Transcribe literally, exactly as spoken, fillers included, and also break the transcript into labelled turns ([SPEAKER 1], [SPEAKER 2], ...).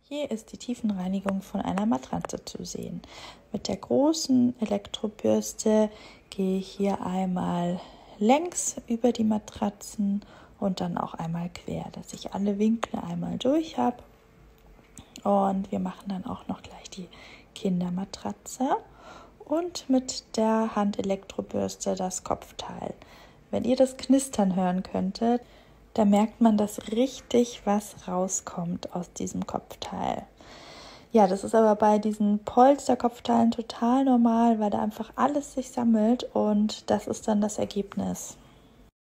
[SPEAKER 1] Hier ist die Tiefenreinigung von einer Matratze zu sehen. Mit der großen Elektrobürste gehe ich hier einmal längs über die Matratzen und dann auch einmal quer, dass ich alle Winkel einmal durch habe. Und wir machen dann auch noch gleich die Kindermatratze und mit der Handelektrobürste das Kopfteil. Wenn ihr das Knistern hören könntet, da merkt man, dass richtig was rauskommt aus diesem Kopfteil. Ja, das ist aber bei diesen Polsterkopfteilen total normal, weil da einfach alles sich sammelt und das ist dann das Ergebnis.